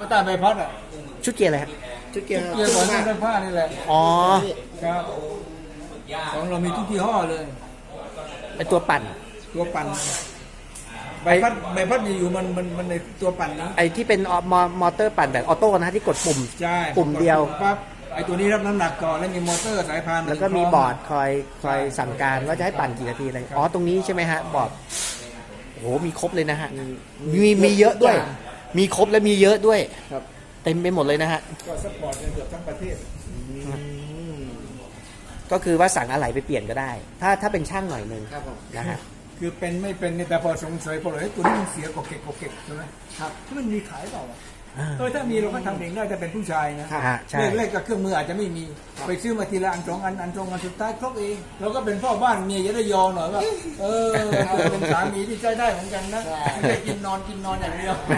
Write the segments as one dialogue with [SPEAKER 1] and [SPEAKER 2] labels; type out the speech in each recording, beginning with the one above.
[SPEAKER 1] ใต้ใบพัดอ่ะ
[SPEAKER 2] ชุดเกียร์อะไรฮะ
[SPEAKER 1] ชุดเกียร์ของใต้ผ้านี่แหละ
[SPEAKER 2] อ๋อ
[SPEAKER 1] ครับของเรามีทุกยี่ห้อเลย
[SPEAKER 2] ไอตัวปั่น
[SPEAKER 1] ใบพัดอยู่มันในตัวปั่นนะ
[SPEAKER 2] ไอที่เป็นมอเตอร์ปั่นแบบออโต้นะที่กดปุ่มเดียว
[SPEAKER 1] ปั๊บไอตัวนี้รับน้ำหนักก่อนแล้วมีมอเตอร์สายพาน
[SPEAKER 2] แล้วก็มีบอร์ดคอยสั่งการว่าจะให้ปั่นกี่นาทีอะไรอ๋อตรงนี้ใช่ไหมฮะบอร์ดโอ้โหมีครบเลยนะฮะมีเยอะด้วยมีครบและมีเยอะด้วยเต็มไปหมดเลยนะฮะ
[SPEAKER 1] ก็ซัพพอร์ตเกือบทั้งประเทศ
[SPEAKER 2] ก็คือว่าสั่งอะไรไปเปลี่ยนก็ได้ถ้าเป็นช่างหน่อยนึงนะฮะ
[SPEAKER 1] คือเป็นไม่เป็นแต่พอสงสัยพอเลยตัวนี้มันเสียกเก็กใช่ไหมครับที่มันมีขายเปล่าถ้ามีเราก็ทำเองได้แต่เป็นผู้ชายนะเล็กๆกับเครื่องมืออาจจะไม่มีไปซื้อมาทีละอันสองอันสุดท้ายครบเองเราก็เป็นพ่อบ้านเมียจะได้ยอหน่อยว่าเป็นสามีที่ใช้ได้เหมือนกันนะไม่ได้กินนอนอย่างเดียว
[SPEAKER 2] แหม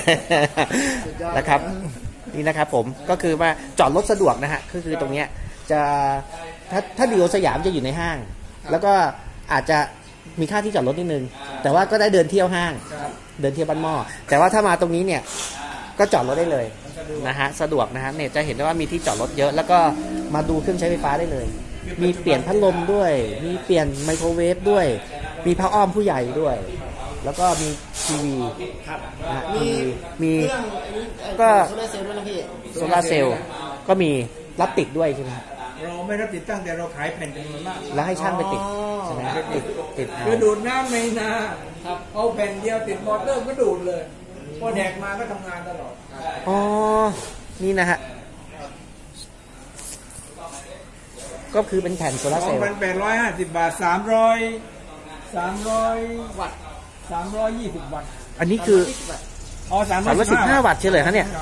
[SPEAKER 2] นะครับนี่นะครับผมก็คือว่าจอดรถสะดวกนะฮะก็คือตรงเนี้ยจะถ้าดีโอสยามจะอยู่ในห้างแล้วก็อาจจะมีค่าที่จอดรถนิดนึงแต่ว่าก็ได้เดินเที่ยวห้างเดินเที่ยวบ้านหม้อแต่ว่าถ้ามาตรงนี้เนี่ยก็จอดรถได้เลยนะฮะสะดวกนะฮะเนี่ยจะเห็นได้ว่ามีที่จอดรถเยอะแล้วก็มาดูเครื่องใช้ไฟฟ้าได้เลยมีเปลี่ยนพัดลมด้วยมีเปลี่ยนไมโครเวฟด้วยมีผ้าอ้อมผู้ใหญ่ด้วยแล้วก็มีทีวีมีก็โซลาร์เซลล์ด้วยนะพี่โซลาร์เซลล์ก็มีรับติดด้วยใช่ไหม
[SPEAKER 1] เราไม่รับติดตั้งแต่เราขายแผ่นจำนวนมาก
[SPEAKER 2] แล้วให้ช่างไปติดใช่ไหมติด
[SPEAKER 1] คือดูดน้ำในนาเอาแผ่นเดียวติดมอเตอร์ก็ดูดเลยพอแดกมาก็ทำงานตลอด
[SPEAKER 2] อ๋อนี่นะฮะก็คือเป็นแผ่นโซลาร์เซลล์
[SPEAKER 1] 2,850 บาท300วัตต์320 วัตต์
[SPEAKER 2] อันนี้คือ315 วัตต์เฉลยครับเนี่ย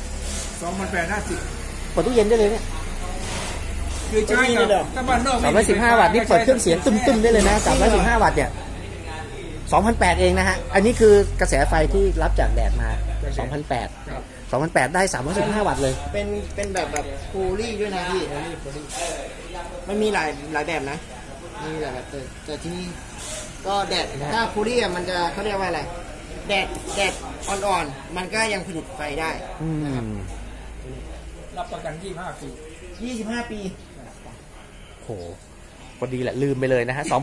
[SPEAKER 1] 2,850
[SPEAKER 2] เปิดตู้เย็นได้เลยเนี่ย
[SPEAKER 1] คือใช้กับบ้านนอก
[SPEAKER 2] 315 วัตต์นี่เปิดเครื่องเสียงตุ้มๆได้เลยนะ315 วัตต์เนี่ย2,800เองนะฮะอันนี้คือกระแสไฟที่รับจากแดดมา2,800ได้315 วัตต์เลย
[SPEAKER 3] เป็นแบบคูลี่ด้วยนะพี่มันมีหลายแบบนะมีหลายแบบแต่ที่นี่ก็แดดถ้าคูลี่มันจะเขาเรียกว่าอะไรแดดอ่อนๆมันก็ยังผลิตไฟได้
[SPEAKER 1] รับประกัน
[SPEAKER 3] 25 ปี
[SPEAKER 2] โหพอดีแหละลืมไปเลยนะฮะ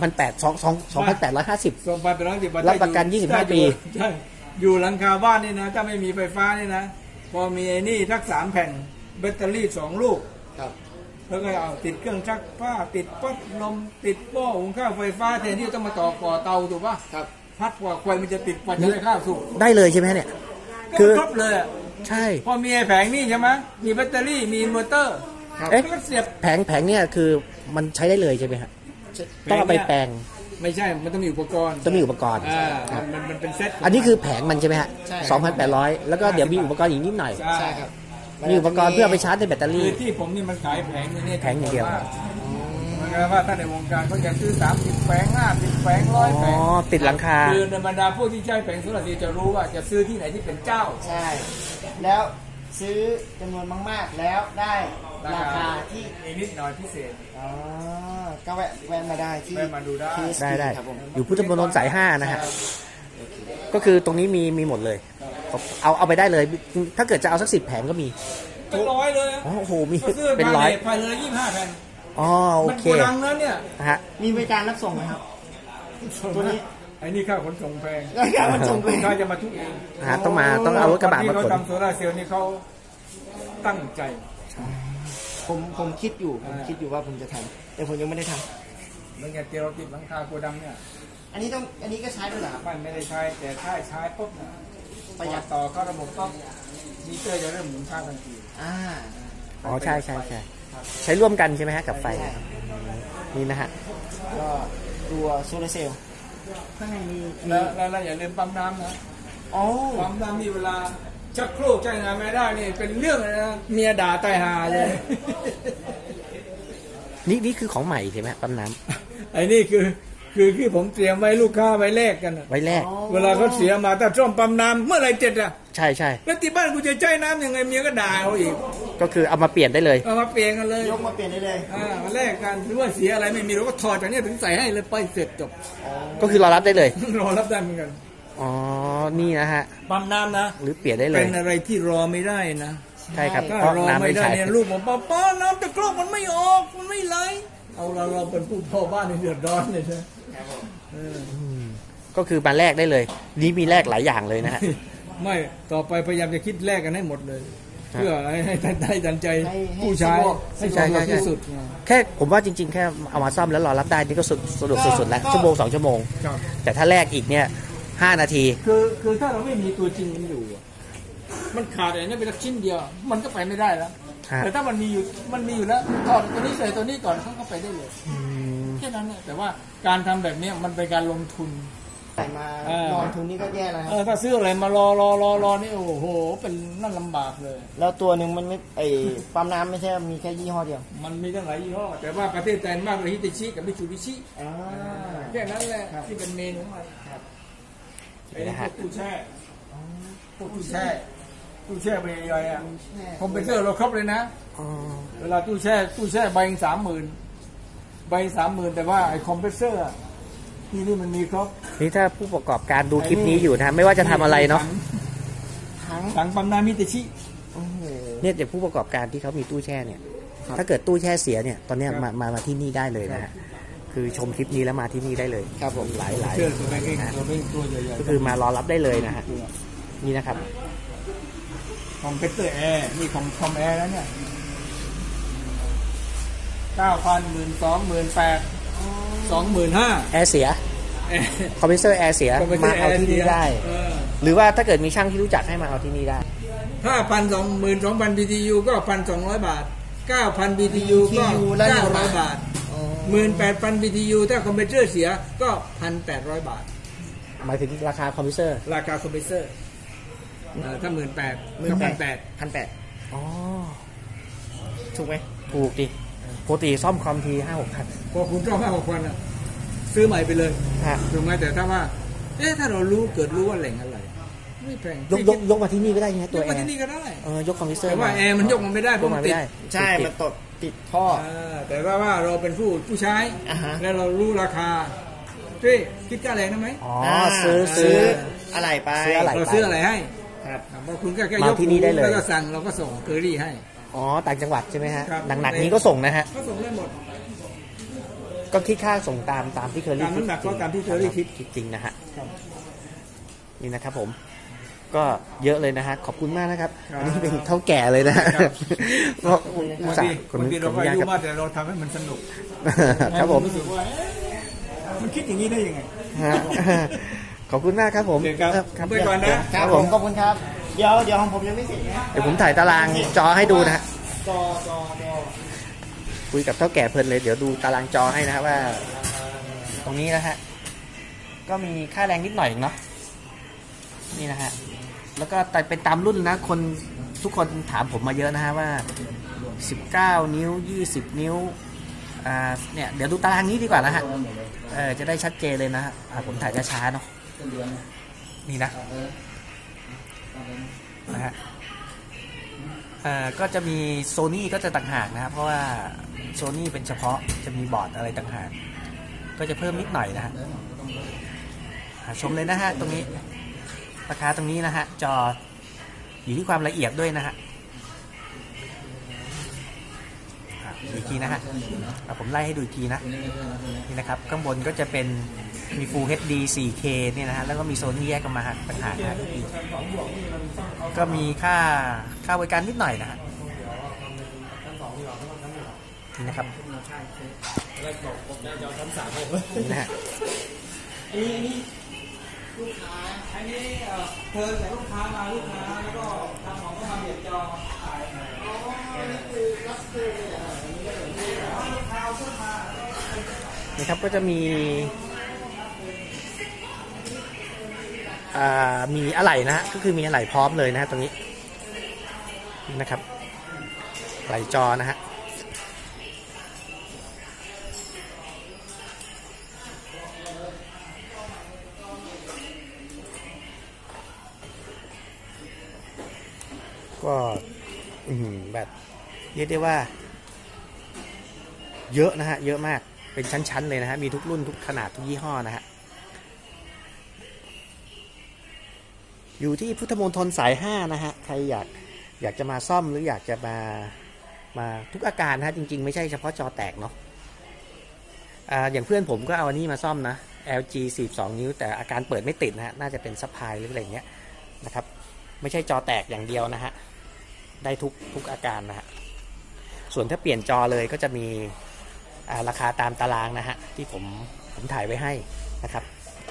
[SPEAKER 2] 2,850รับประกัน25 ปี
[SPEAKER 1] ใช่อยู่หลังคาบ้านนี่นะถ้าไม่มีไฟฟ้านี่นะพอมีไอ้นี่ทัก3 แผ่นแบตเตอรี่2 ลูกแล้วก็เอาติดเครื่องซักผ้าติดพัดลมติดหม้อหุงข้าวไฟฟ้าแทนที่ต้องมาต่อก่อเตาถูกป่ะพัดกว่าไฟมันจะติดกว่าจะได้ข้าวสุก
[SPEAKER 2] ได้เลยใช่ไหมเนี่ย
[SPEAKER 1] คือครบเลย
[SPEAKER 2] ใช่
[SPEAKER 1] พอมีแผงนี่ใช่ไหมมีแบตเตอรี่มีมอเตอร์
[SPEAKER 2] แผงเนี่ยคือมันใช้ได้เลยใช่ไหมฮะต้องเอาไปแปลง
[SPEAKER 1] ไม่ใช่มันต้องมีอุปกรณ์มันเป็นเซ็ต
[SPEAKER 2] อันนี้คือแผงมันใช่ไหมฮะ2,800แล้วก็เดี๋ยวมีอุปกรณ์อีกนิดหน่อย
[SPEAKER 1] ใช่ครับ
[SPEAKER 2] มีอุปกรณ์เพื่อไปชาร์จในแบตเตอรี่
[SPEAKER 1] ที่ผมนี่มันขายแผงนี่
[SPEAKER 2] แผงอย่างเดียว
[SPEAKER 1] มันก็ว่าถ้าในวงการเขาจะซื้อ30 แผง50 แผง100 แผง
[SPEAKER 2] ติดหลังคา
[SPEAKER 1] คือในบรรดาพวกที่ใช้แผงโซลาร์เซลล์จะรู้ว่าจะซื้อที่ไหนที่เป็นเจ้า
[SPEAKER 3] ใช่แล้วซื้อจำนวนมากๆแล้วได้ราคาที่
[SPEAKER 1] นิดหน่อยพิเศษ
[SPEAKER 3] ก็แวะมาได้ที่
[SPEAKER 1] มาดูได้
[SPEAKER 2] อยู่พุทธมณฑลสาย5นะฮะก็คือตรงนี้มีหมดเลยเอาไปได้เลยถ้าเกิดจะเอาสัก10 แผงก็มี
[SPEAKER 1] เป็น100เลย
[SPEAKER 2] โอ้โหมีเป็น100
[SPEAKER 1] ภายใน25 แผ่น
[SPEAKER 2] อ๋อโอเค
[SPEAKER 1] มันกดังนั้นเนี่ย
[SPEAKER 2] ฮะ
[SPEAKER 3] มีบริการรับส่งไหมครับตัวนี้
[SPEAKER 1] ไอ้นี่ค่าขนส่งแพง
[SPEAKER 3] ค่าขนส่งแพง
[SPEAKER 1] ค่าจะมาทุกเอง
[SPEAKER 2] ต้องเอารถกระบะมาขน
[SPEAKER 1] เขาทำโซลาร์เซลล์นี่เขาตั้งใจ
[SPEAKER 3] ผมคิดอยู่ว่าผมจะทำแต่ผมยังไม่ได้ท
[SPEAKER 1] ำเมื่อกี้เราติดหลังคาโกดังเนี่ย
[SPEAKER 3] อันนี้ก็ใช้ด้วยเหรอ
[SPEAKER 1] ไม่ได้ใช้แต่ถ้าใช้ปุ๊บประหยัดต่อเข้าระบบก็มิเตอร์จะเริ่มหมุนค่าทันที
[SPEAKER 2] อ๋อใช่ใช้ร่วมกันใช่ไหมฮะกับไฟนี่นะฮะ
[SPEAKER 3] ก็ตัวโซลาร์เซลล์ข้างในมี
[SPEAKER 1] แล้วอย่าลืมปั๊มน้ำนะปั๊มน้ำมีเวลาชักโครกใช้งานไม่ได้นี่เป็นเรื่องนะเมียด่าตายหาเลย
[SPEAKER 2] นี่คือของใหม่ใช่ไหมปั๊มน้
[SPEAKER 1] ำไอ้นี่คือผมเตรียมไว้ลูกค้าไว้แลกกัน
[SPEAKER 2] ไว้แลก
[SPEAKER 1] เวลาเขาเสียมาถ้าซ่อมปั๊มน้ำเมื่อไรเจ็ดอ่ะ
[SPEAKER 2] ใช่
[SPEAKER 1] แล้วที่บ้านกูจะใช้น้ำยังไงเมียก็ด่าเอาอีก
[SPEAKER 2] ก็คือเอามาเปลี่ยนได้เลย
[SPEAKER 1] เอามาเปลี่ยนกันเลย
[SPEAKER 3] ยกมาเปลี่ยนได้เลย
[SPEAKER 1] มาแลกกันหรือว่าเสียอะไรไม่มีเราก็ถอดจากนี้ถึงใส่ให้เลยไปเสร็จจบ
[SPEAKER 2] ก็คือรอรับได้เลย
[SPEAKER 1] รอรับได้เหมือนกัน
[SPEAKER 2] อ๋อนี่นะฮะ
[SPEAKER 1] ปั๊มน้ำนะ
[SPEAKER 2] หรือเปลี่ยนได้เลย
[SPEAKER 1] เป็นอะไรที่รอไม่ได้นะ
[SPEAKER 2] ใช่ครับ
[SPEAKER 1] ถ้า
[SPEAKER 2] เพราะ
[SPEAKER 1] รอ
[SPEAKER 2] น้ำ
[SPEAKER 1] ไม่
[SPEAKER 2] ไม่
[SPEAKER 1] ได้
[SPEAKER 2] ใช่
[SPEAKER 1] เนี่ยลูกบอกป้าน้ำตะกรอกมันไม่ออกมันไม่ไหลเอาเราเป็นผู้พ่อบ้านในเดือดร้อนเลยใช่ไหม
[SPEAKER 2] ก็คือมาแลกได้เลย นี่มีแลกหลายอย่างเลยนะฮะ
[SPEAKER 1] ไม่ต่อไปพยายามจะคิดแลกกันให้หมดเลย
[SPEAKER 2] ครับ
[SPEAKER 1] เพื่อให้ทันใจ
[SPEAKER 3] ให้
[SPEAKER 1] ผู้ใช้
[SPEAKER 3] ให้
[SPEAKER 1] ให้
[SPEAKER 3] สะดวก
[SPEAKER 1] สะดวกที่สุด
[SPEAKER 2] แค่ผมว่าจริงๆแค่เอามาซ่อมแล้วรอรับได้นี่ก็สะดวกสุดๆแล้วชั่วโมง2 ชั่วโมง
[SPEAKER 1] ครับ
[SPEAKER 2] แต่ถ้าแลกอีกเนี่ย5 นาที
[SPEAKER 1] คือถ้าเราไม่มีตัวจริงมันอยู่อะมันขาดอะไรเนี่ยเป็นชิ้นเดียว มันก็ไปไม่ได้แล้ว
[SPEAKER 2] ฮะ
[SPEAKER 1] แต่ถ้ามันมีอยู่แล้วถอดตัวนี้ใส่ตัวนี้ก่อนเขาก็ไปได้เลย
[SPEAKER 2] อืม
[SPEAKER 1] แค่นั้นเนี่ยแต่ว่าการทำแบบเนี้ยมันเป็นการลงทุน
[SPEAKER 3] ใส่มา นอนทุนนี่ก็แย่แล้วครับ
[SPEAKER 1] ถ้าซื้ออะไรมารอนี่โอ้โหเป็นนั่นลำบากเลย
[SPEAKER 3] แล้วตัวหนึ่งมันไม่ปั๊มน้ำไม่ใช่มีแค่ยี่ห้อเดียว
[SPEAKER 1] มันมีตั้งหลายยี่ห้อแต่ว่าประเทศไทยมากเลยฮิตาชิกับมิตซูบิชิแค่นั้นแหละที่เป็นเมนของมันไอ้นี่พวกตู้แช่พวกตู้แช่ไปใหญ่ๆอ่ะคอมเพรสเซอร์เราครบเลยนะ
[SPEAKER 2] อ๋อ
[SPEAKER 1] เวลาตู้แช่ใบ30,000แต่ว่าไอ้คอมเพรสเซอร์นี่มันมีครบ
[SPEAKER 2] นี่ถ้าผู้ประกอบการดูคลิปนี้อยู่นะไม่ว่าจะทำอะไรเนาะ
[SPEAKER 1] ถังปั๊มน้ำมิตาชิ
[SPEAKER 2] เนี่ยอย่างผู้ประกอบการที่เขามีตู้แช่เนี่ย ถ้าเกิดตู้แช่เสียเนี่ย ตอนเนี้ยมาที่นี่ได้เลยนะฮะ คือชมคลิปนี้แล้วมาที่นี่ได้เลย
[SPEAKER 3] ครับผม
[SPEAKER 2] หลาย
[SPEAKER 1] เชื่อตัวเองตัวใหญ่ๆ
[SPEAKER 2] ก็คือมารอรับได้เลยนะฮะ นี่นะครับ
[SPEAKER 1] คอมเพรสเซอร์แอร์นี่ของคอมแอร์แล้วเนี่ย 9,000 12,000 18,000 25,000
[SPEAKER 2] แอร์เสีย คอมเพรสเซอร์แอร์เสีย มาเอาที่นี่ได้ หรือว่าถ้าเกิดมีช่างที่รู้จักให้มาเอาที่นี่ได้
[SPEAKER 1] ถ้า12,000 BTU ก็ 1,200 บาท 9,000 BTU ก็ 900 บาท 18,000 BTU ถ้าคอมเพรสเซอร์เสียก็ 1,800 บาท
[SPEAKER 2] หมายถึงราคาคอมเพรสเซอร์
[SPEAKER 1] ราคาคอมเพรสเซอร์ถ้า 18,000 ก็ 1,800
[SPEAKER 3] 1,800
[SPEAKER 2] อ๋อ
[SPEAKER 3] ถูกไหม
[SPEAKER 2] ถูกดิปกติซ่อมคอมที5-6 พัน
[SPEAKER 1] พอคุณชอบ5-6,000อ่ะซื้อใหม่ไปเลย
[SPEAKER 2] ฮะ
[SPEAKER 1] ถูกไหมแต่ถ้าว่าถ้าเรารู้ว่าแหล่งอะไรไม่แพง
[SPEAKER 2] ยกมาที่นี่ก็ได้ไงตัวแอ
[SPEAKER 1] มา
[SPEAKER 2] ร์
[SPEAKER 1] ที่นี่ก็ได้
[SPEAKER 2] ยกคอมเพรสเซอร์
[SPEAKER 1] แต่ว่าแอร์มันยกมันไม่ได้เพ
[SPEAKER 2] ย
[SPEAKER 1] ราะ
[SPEAKER 2] ก
[SPEAKER 1] มั
[SPEAKER 2] มาน ไม่
[SPEAKER 1] ติด
[SPEAKER 2] ได้
[SPEAKER 3] ใช่มันติดท่อ
[SPEAKER 1] แต่ว่าเราเป็นผู้ใช้
[SPEAKER 3] อ่าฮะ
[SPEAKER 1] แล้วเรารู้ราคาที่คิดค่าแรงได้ไหม
[SPEAKER 2] อ๋อซื้อ
[SPEAKER 3] อะไรไป
[SPEAKER 2] ซื้ออะไร
[SPEAKER 1] เราซื้ออะไรให้
[SPEAKER 3] ครับ
[SPEAKER 1] พอคุณแค่
[SPEAKER 2] มาย
[SPEAKER 1] ก
[SPEAKER 2] ที่นี่ได้เลย
[SPEAKER 1] แล้วก็สั่งเราก็ส่งเคอรี่ให้
[SPEAKER 2] อ๋อต่างจังหวัดใช่ไหมฮะ
[SPEAKER 1] ครับ
[SPEAKER 2] หนักๆนี้ก็ส่งนะฮะ
[SPEAKER 1] ก็ส่งได้หมด
[SPEAKER 2] ก็คิดค่าส่งตามที่เคอรี่
[SPEAKER 1] ตามน้ำหนักก็ตามที่เคอรี่คิด
[SPEAKER 2] จริงนะฮะ
[SPEAKER 1] ครับ
[SPEAKER 2] นี่นะครับผม ก็เยอะเลยนะฮะขอบคุณมากนะครับ
[SPEAKER 1] ครับ
[SPEAKER 2] อันนี้เป็นเท่าแก่เลยนะเพราะอุต
[SPEAKER 1] บาง
[SPEAKER 2] ส่า
[SPEAKER 1] ที
[SPEAKER 2] ห์ขออนุ
[SPEAKER 1] บางที
[SPEAKER 2] ญา
[SPEAKER 1] เราก็อา
[SPEAKER 2] ต
[SPEAKER 1] ยุ
[SPEAKER 2] ครับ
[SPEAKER 1] มากแต่เราทำให้มันสนุก
[SPEAKER 2] ครับผม
[SPEAKER 1] รู้สึกว่ามันคิดอย่างนี้ได้ยังไง
[SPEAKER 2] ฮะขอบคุณมากครับผม
[SPEAKER 1] โอเคครับไปก่อนนะ
[SPEAKER 3] ครับผมขอบคุณครับ เดี๋ยวของผมยังไม่เสร็จนะ
[SPEAKER 2] เดี๋ยวผมถ่ายตารางจอให้ดูนะฮะ
[SPEAKER 3] จอ
[SPEAKER 2] คุยกับเท่าแก่เพลินเลยเดี๋ยวดูตารางจอให้นะครับว่า ตรงนี้นะฮะก็มีค่าแรงนิดหน่อยเนาะนี่นะฮะแล้วก็แต่เป็นตามรุ่นนะคนทุกคนถามผมมาเยอะนะฮะว่า19 นิ้ว20 นิ้วเนี่ยเดี๋ยวดูตารางนี้ดีกว่านะฮะจะได้ชัดเจนเลยนะฮะผมถ่ายช้าๆเนาะนี่นะฮะก็จะมีโซนี่ก็จะต่างหากนะครับเพราะว่าโซนี่เป็นเฉพาะจะมีบอร์ดอะไรต่างหากก็จะเพิ่มนิดหน่อยนะฮะชมเลยนะฮะตรงนี้ราคาตรงนี้นะฮะจออยู่ที่ความละเอียดด้วยนะฮะอีกทีนะฮะผมไล่ให้ดูอีกทีนะนี่นะครับข้างบนก็จะเป็นมี Full HD 4K เนี่ยนะฮะแล้วก็มีโซนี่แยกกันมาต่างหากนะก็มีค่าบริการนิดหน่อยนะฮะนี่นะครับนี่นะฮะ
[SPEAKER 1] อันนี้เธอแต่ลูกค้ามาลูกค้าแล้วก็ทำของก็มาเบียดจอขาย
[SPEAKER 2] นะครับก็จะมีอะไหล่นะฮะก็คือมีอะไหล่พร้อมเลยนะฮะตรงนี้นะครับไหล่จอนะฮะก็แบบเรียกได้ว่าเยอะนะฮะเยอะมากเป็นชั้นๆเลยนะฮะมีทุกรุ่นทุกขนาดทุกยี่ห้อนะฮะอยู่ที่พุทธมณฑลสาย5นะฮะใครอยากจะมาซ่อมหรืออยากจะมาทุกอาการนะจริงๆไม่ใช่เฉพาะจอแตกเนาะอย่างเพื่อนผมก็เอาอันนี้มาซ่อมนะ LG 42 นิ้วแต่อาการเปิดไม่ติดนะฮะน่าจะเป็นซัพพลายหรืออะไรเงี้ยนะครับไม่ใช่จอแตกอย่างเดียวนะฮะได้ทุกอาการนะฮะส่วนถ้าเปลี่ยนจอเลยก็จะมีราคาตามตารางนะฮะที่ผมถ่ายไว้ให้นะครับ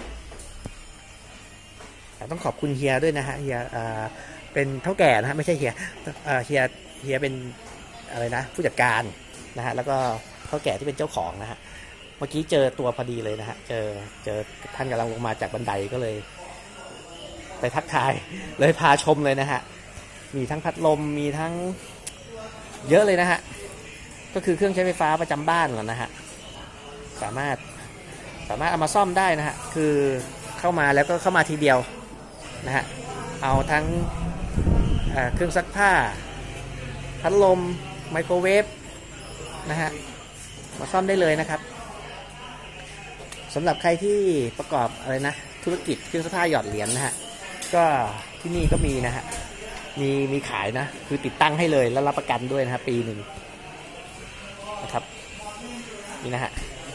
[SPEAKER 2] ต้องขอบคุณเฮียด้วยนะฮะเฮียเป็นเท่าแก่นะฮะไม่ใช่เฮียเป็นอะไรนะผู้จัดการนะฮะแล้วก็เท่าแก่ที่เป็นเจ้าของนะฮะเมื่อกี้เจอตัวพอดีเลยนะฮะเจอท่านกำลังลงมาจากบันไดก็เลยไปทักทายเลยพาชมเลยนะฮะมีทั้งพัดลมมีทั้งเยอะเลยนะฮะก็คือเครื่องใช้ไฟฟ้าประจำบ้านก่อนนะฮะสามารถเอามาซ่อมได้นะฮะคือเข้ามาแล้วก็เข้ามาทีเดียวนะฮะเอาทั้งเครื่องซักผ้าพัดลมไมโครเวฟนะฮะมาซ่อมได้เลยนะครับสำหรับใครที่ประกอบอะไรนะธุรกิจเครื่องซักผ้าหยอดเหรียญนะฮะก็ที่นี่ก็มีนะฮะมีขายนะคือติดตั้งให้เลยแล้วรับประกันด้วยนะฮะปีหนึ่งนะครับนี่นะฮะ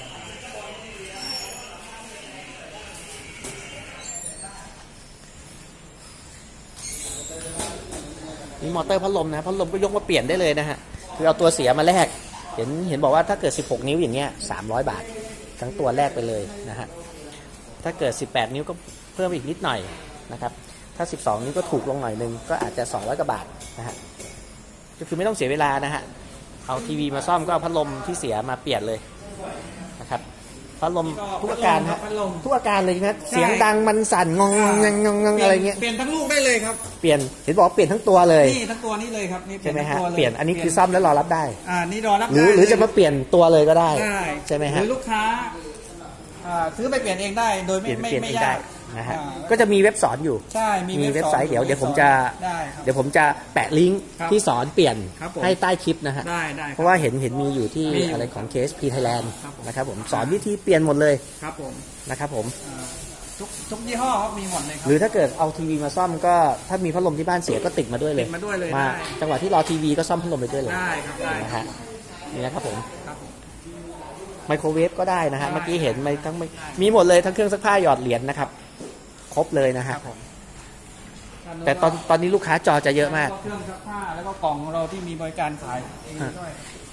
[SPEAKER 2] มีมอเตอร์พัดลมนะพัดลมก็ยกมาเปลี่ยนได้เลยนะฮะคือเอาตัวเสียมาแลกเห็นบอกว่าถ้าเกิด16นิ้วอย่างเงี้ย300 บาททั้งตัวแลกไปเลยนะฮะถ้าเกิด18นิ้วก็เพิ่มอีกนิดหน่อยนะครับถ้า12นิ้วก็ถูกลงหน่อยนึงก็อาจจะ200 กว่าบาทนะฮะก็คือไม่ต้องเสียเวลานะฮะเอาทีวีมาซ่อมก็เอาพัดลมที่เสียมาเปลี่ยนเลยนะครับพัดลมทุกอาการฮะทุกอาการเลยนะเสียงดังมันสั่นงงอะไรเงี้ย
[SPEAKER 1] เปลี่ยนทั้งลูกได้เลยครับ
[SPEAKER 2] เปลี่ยนเห็นบอกเปลี่ยนทั้งตัวเลย
[SPEAKER 1] นี่ทั้งตัวนี้เลยครับนี่
[SPEAKER 2] ใช่ไหมฮะเปลี่ยนอันนี้คือซ่อมแล้วรอรับได้
[SPEAKER 1] นี่รอรับ
[SPEAKER 2] หรือจะมาเปลี่ยนตัวเลยก็ได้ใช่ไหมฮะ
[SPEAKER 1] หรือลูกค้าซื้อไปเปลี่ยนเองได้โดยไม่ยาก
[SPEAKER 2] นะฮะก็จะมีเว็บสอนอยู่
[SPEAKER 1] ใช่
[SPEAKER 2] มีเว็บไซต์เดี๋ยวผมจะแปะลิงก์ที่สอนเปลี่ยนให้ใต้คลิปนะฮะเพราะว่าเห็นมีอยู่ที่อะไรของ KSP Thailand นะครับผมสอนวิธีเปลี่ยนหมดเลย
[SPEAKER 1] ครับผม
[SPEAKER 2] นะครับผม
[SPEAKER 1] ทุกยี่ห้อมีหมดเลยครับ
[SPEAKER 2] หรือถ้าเกิดเอาทีวีมาซ่อมก็ถ้ามีพัดลมที่บ้านเสียก็ติดมาด้วยเลยมาจังหวะที่รอทีวีก็ซ่อมพัดลมไปด้วยเลย
[SPEAKER 1] ได้ครับได้
[SPEAKER 2] นะฮะนี่นะครับผมไมโครเวฟก็ได้นะฮะเมื่อกี้เห็นมีหมดเลยทั้งเครื่องซักผ้าหยอดเหรียญนะครับครบเลยนะฮะแต่ตอนนี้ลูกค้าจอจะเยอะมาก
[SPEAKER 1] เครื่องซักผ้าแล้วก็กล่องของเราที่มีบริการขายเองด้วย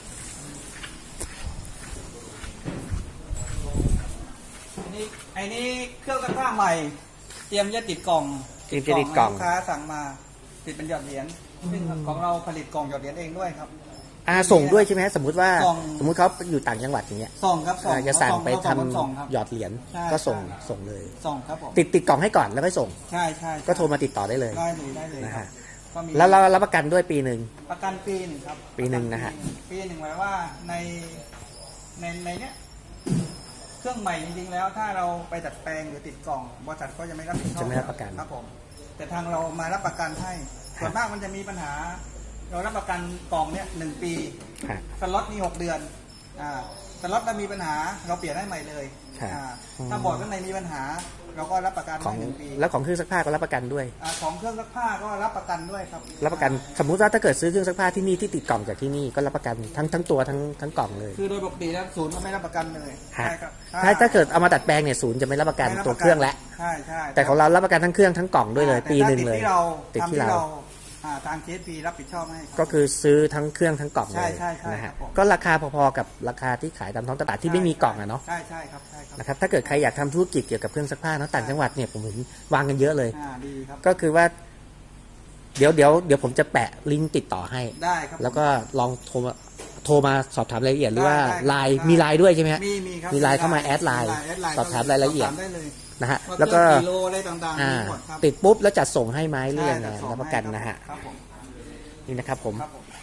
[SPEAKER 1] อันนี้เครื่องซักผ้าใหม่เตรียมจะติดกล่องลูกค้าสั่งมาติดเป็นหยอดเหรียญซึ่งของเราผลิตกล่องหยอดเหรียญเองด้วยครับ
[SPEAKER 2] ส่งด้วยใช่ไหมสมมุติเขาอยู่ต่างจังหวัดอย่างเงี้ย
[SPEAKER 1] ส่งครับ
[SPEAKER 2] จะสั่งไปทำหยอดเหรียญก็ส่งเลย
[SPEAKER 1] ส่งครับผม
[SPEAKER 2] ติดกล่องให้ก่อนแล้วค่อยส่ง
[SPEAKER 1] ใช่
[SPEAKER 2] ก็โทรมาติดต่อได้เลย
[SPEAKER 1] นะฮะ
[SPEAKER 2] แล้วเรารับประกันด้วยปีหนึ่ง
[SPEAKER 1] ประกันปีหนึ่งครับ
[SPEAKER 2] ปีหนึ่งนะฮะ
[SPEAKER 1] ปีหนึ่งหมายว่าในเนี้ยเครื่องใหม่จริงๆแล้วถ้าเราไปดัดแปลงหรือติดกล่องบริษัทก็จะไม่รับผิดชอบ
[SPEAKER 2] จะไม่รับประกัน
[SPEAKER 1] ครับผมแต่ทางเรามารับประกันให้ส่วนมากมันจะมีปัญหาเรารับประกันกล่องเนี้ย1 ปีสล็อตนี่6 เดือนสล็อตถ้ามีปัญหาเราเปลี่ยนให้ใหม่เลยถ้าบอร์ดข้างในมีปัญหาเราก็รับประกันให้1 ปี
[SPEAKER 2] แล้วของเครื่องซักผ้าก็รับประกันด้วย
[SPEAKER 1] ของเครื่องซักผ้าก็รับประกันด้วยครับ
[SPEAKER 2] รับประกันสมมุติว่าถ้าเกิดซื้อเครื่องซักผ้าที่นี่ที่ติดกล่องจากที่นี่ก็รับประกันทั้งตัวทั้งกล่องเลย
[SPEAKER 1] คือโดยปกติแล้วศูนย์ก็ไม่รับประกันเลย
[SPEAKER 2] ใช่ครับถ้าเกิดเอามาดัดแปลงเนี่ยศูนย์จะไม่รับประกันตัวเครื่องแล้ว
[SPEAKER 1] ใช่
[SPEAKER 2] แต่ของเรารับประกันทั้งเครื่องทั้งกล่องด้วยเลยปีหนึ่งเลย
[SPEAKER 1] ติดที่เราทาง KSP รับผิดชอบให้
[SPEAKER 2] ก็คือซื้อทั้งเครื่องทั้งกล่องเลยนะฮะก็ราคาพอๆกับราคาที่ขายตามท้องตลาดที่ไม่มีกล่องอะเนาะ
[SPEAKER 1] ใช่ครับ
[SPEAKER 2] นะครับถ้าเกิดใครอยากทำธุรกิจเกี่ยวกับเครื่องซักผ้าเนาะต่างจังหวัดเนี่ยผมเห็นวางกันเยอะเลย
[SPEAKER 1] ดีครับ
[SPEAKER 2] ก็คือว่าเดี๋ยวผมจะแปะลิงก์ติดต่อให้
[SPEAKER 1] ได้ครับ
[SPEAKER 2] แล้วก็ลองโทรมาสอบถามรายละเอียดหรือว่าไลน์มีไลน์ด้วยใช่ไหมฮะมีไลน์เข้ามาแอดไลน์สอบถามรายละเอียดนะฮะแล้วก็ติดปุ๊บแล้วจัดส่งให้ไหมเรื่องไงรับประกันนะฮะนี่นะครับผม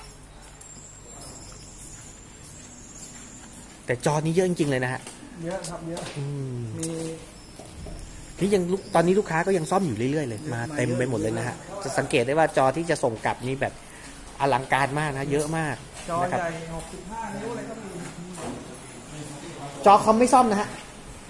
[SPEAKER 2] แต่จอนี้เยอะจริงๆเลยนะฮะ
[SPEAKER 1] เยอะครับเยอะ
[SPEAKER 2] นี่ยังตอนนี้ลูกค้าก็ยังซ่อมอยู่เรื่อยๆเลยมาเต็มไปหมดเลยนะฮะจะสังเกตได้ว่าจอที่จะส่งกลับนี่แบบอลังการมากนะเยอะมาก
[SPEAKER 1] จอใหญ่65 นิ้วอะไรก็มี
[SPEAKER 2] จอคอมไม่ซ่อมนะฮะ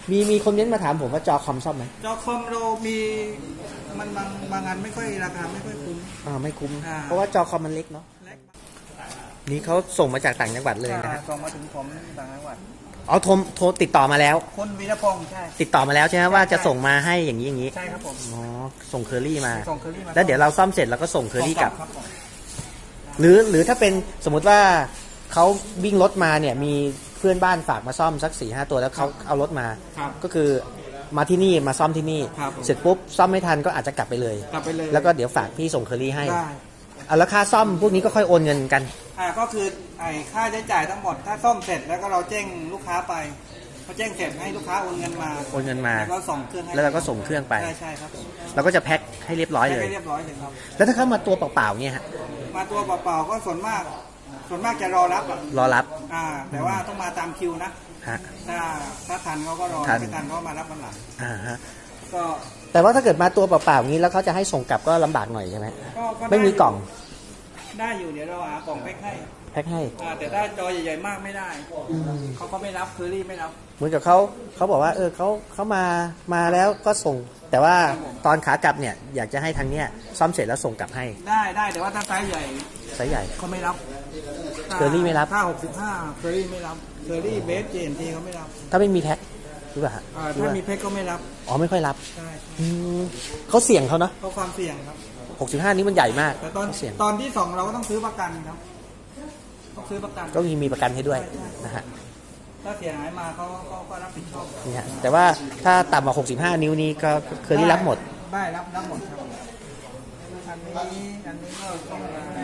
[SPEAKER 2] มีคนเน้นมาถามผมว่าจอคอมซ่อมไหม
[SPEAKER 1] จอคอมเรามีมันบางอันไม่ค่อยราคาไม่ค่อยคุ้ม
[SPEAKER 2] ไม่คุ้ม
[SPEAKER 1] อ่า
[SPEAKER 2] เพราะว่าจอคอมมันเล็กเนาะนี่เขาส่งมาจากต่างจังหวัดเลยนะฮะ
[SPEAKER 1] ส่งมาถึงผมต่างจังหวัด
[SPEAKER 2] โทรติดต่อมาแล้ว
[SPEAKER 1] คนวีรพงษ์ใช่
[SPEAKER 2] ติดต่อมาแล้วใช่ไหมว่าจะส่งมาให้อย่างนี้
[SPEAKER 1] ใช่ครับผม
[SPEAKER 2] อ๋อส่งเคอรี่มา
[SPEAKER 1] ส่งเคอรี่มา
[SPEAKER 2] แล้วเดี๋ยวเราซ่อมเสร็จเราก็ส่งเคอรี่กลับ
[SPEAKER 1] ครับผม
[SPEAKER 2] หรือถ้าเป็นสมมุติว่าเขาวิ่งรถมาเนี่ยมีเพื่อนบ้านฝากมาซ่อมสัก 4-5 ตัวแล้วเขาเอารถมา
[SPEAKER 1] ครับ
[SPEAKER 2] ก็คือมาที่นี่มาซ่อมที่นี่
[SPEAKER 1] ครับ
[SPEAKER 2] เสร็จปุ๊บซ่อมไม่ทันก็อาจจะกลับไปเลย
[SPEAKER 1] กลับไปเลย
[SPEAKER 2] แล้วก็เดี๋ยวฝากพี่ส่งเคอรี่ให้
[SPEAKER 1] ได้
[SPEAKER 2] แล้วค่าซ่อมพวกนี้ก็ค่อยโอนเงินกัน
[SPEAKER 1] ก็คือไอ้ค่าใช้จ่ายทั้งหมดถ้าซ่อมเสร็จแล้วก็เราแจ้งลูกค้าไปพอแจ้งเสร็จให้ลูกค้าโอนเงินมา
[SPEAKER 2] โอนเงินมา
[SPEAKER 1] แล้วก็ส่งเครื่องให้
[SPEAKER 2] แล้วเราก็ส่งเครื่องไป
[SPEAKER 1] ใช่ครับผม
[SPEAKER 2] เราก็จะแพ็คให้เรียบร้อยเลย
[SPEAKER 1] ให้เรียบร้อยเลยครับ
[SPEAKER 2] แล้วถ้าเข้ามาตัวเปล่าๆเนี่ยฮะ
[SPEAKER 1] มาตัวเปล่าๆก็ส่วนมากจะรอรับ
[SPEAKER 2] รอรับ
[SPEAKER 1] แต่ว่าต้องมาตามคิวนะ
[SPEAKER 2] ฮะ
[SPEAKER 1] ถ้าทันเขาก็รอ
[SPEAKER 2] ทัน
[SPEAKER 1] ไม่ทันเขามารับวันหลัง
[SPEAKER 2] ฮะ
[SPEAKER 1] ก็
[SPEAKER 2] แต่ว่าถ้าเกิดมาตัวเปล่าๆอย่างนี้แล้วเขาจะให้ส่งกลับก็ลำบากหน่อยใช่ไหม
[SPEAKER 1] ก็
[SPEAKER 2] ไม่มีกล่อง
[SPEAKER 1] ได้อยู่เดี๋ยวเราหากล่องแพ็คให้
[SPEAKER 2] แพ็คให้
[SPEAKER 1] แต่ถ้าจอใหญ่ๆมากไม่ได้เขาก็ไม่รับเคอรี่ไม่รับ
[SPEAKER 2] เหมือนกับเขาบอกว่าเขามาแล้วก็ส่ง แต่ว่าตอนขากลับเนี่ยอยากจะให้ทางเนี้ยซ่อมเสร็จแล้วส่งกลับให้
[SPEAKER 1] ได้แต่ว่าถ้าไซส์ใหญ่
[SPEAKER 2] ไซส์ใหญ่
[SPEAKER 1] เขาไม่รับ
[SPEAKER 2] เคอรี่ไม่รับ
[SPEAKER 1] ถ้า65เคอรี่ไม่รับเคอรี่เบสเจนทีเขาไม่รับ
[SPEAKER 2] ถ้าไม่มีแพ็คหรือเปล่าฮะ
[SPEAKER 1] ถ้ามีแพ็คก็ไม่รับ
[SPEAKER 2] อ๋อไม่ค่อยรับ
[SPEAKER 1] ใช่
[SPEAKER 2] เขาเสี่ยงเขาเนาะ
[SPEAKER 1] เพราะความเสี่ยงครับ
[SPEAKER 2] 65นี้มันใหญ่มาก
[SPEAKER 1] แต่ตอน
[SPEAKER 2] เขาเสี่ยง
[SPEAKER 1] ตอนที่2เราก็ต้องซื้อประกันครับต้องซื้อประกัน
[SPEAKER 2] ก็มีประกันให้ด้วยนะฮะ
[SPEAKER 1] ถ้าเสียหายมาเขาก็รับผิดชอบ
[SPEAKER 2] นี่ฮะแต่ว่าถ้าต่ำกว่า65 นิ้วนี้ก็เคอรี่รับหมด
[SPEAKER 1] ได้รับหมดครับอันนี้ก็ต้องมา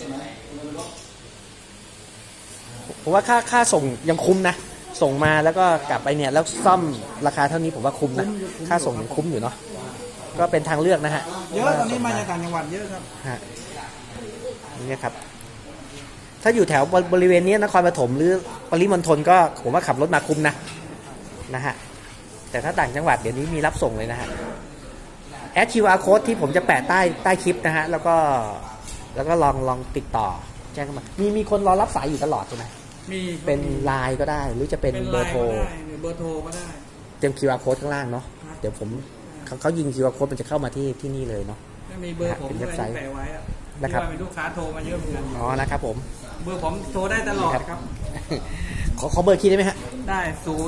[SPEAKER 2] ผมว่าค่าส่งยังคุ้มนะ ส่งมาแล้วก็กลับไปเนี่ยแล้วซ่อมราคาเท่านี้ผมว่าคุ้มนะ ค่าส่งยังคุ้มอยู่เนาะก็เป็นทางเลือกนะฮะ
[SPEAKER 1] เยอะตอนนี้มาจากต่างจังหวัดเยอะครับ
[SPEAKER 2] ฮะนี่ครับ ถ้าอยู่แถวบริเวณนี้นครปฐมหรือปริมณฑลก็ผมว่าขับรถมาคุ้มนะฮะแต่ถ้าต่างจังหวัดเดี๋ยวนี้มีรับส่งเลยนะฮะแอด QR code ที่ผมจะแปะใต้คลิปนะฮะแล้วก็ลองติดต่อแจ้งเข้ามามีคนรอรับสายอยู่ตลอดใช่ไหม
[SPEAKER 1] มี
[SPEAKER 2] เป็นไลน์ก็ได้หรือจะเป็นเบอร์โทร
[SPEAKER 1] หรือเบอร์โทรก็ได้
[SPEAKER 2] เตรียม QR code ข้างล่างเนาะเดี๋ยวผมเขายิง QR code มันจะเข้ามาที่นี่เลยเนาะ
[SPEAKER 1] ถ้ามีเบอร์ผม
[SPEAKER 2] เป็นเว็
[SPEAKER 1] ด้วย
[SPEAKER 2] บไซต์
[SPEAKER 1] แปะไว้อะ
[SPEAKER 2] นะครับ
[SPEAKER 1] ที่ว่ามีลูกค้าโทรมาเยอะเหมือนกัน
[SPEAKER 2] อ๋อนะครับผม
[SPEAKER 1] เบอร์ผมโทรได้ตลอดครับ
[SPEAKER 2] ขอเบอร์คีย์ได้ไหมฮะ
[SPEAKER 1] ได้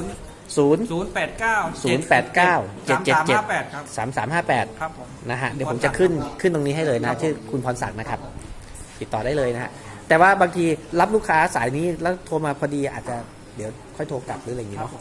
[SPEAKER 2] 089
[SPEAKER 1] ครับ
[SPEAKER 2] 3358
[SPEAKER 1] ครับผม
[SPEAKER 2] นะฮะเดี๋ยวผมจะขึ้นตรงนี้ให้เลยนะชื่อคุณพรศักดิ์นะครับติดต่อได้เลยนะฮะแต่ว่าบางทีรับลูกค้าสายนี้แล้วโทรมาพอดีอาจจะเดี๋ยวค่อยโทรกลับหรืออะไรอย่างนี้เนาะ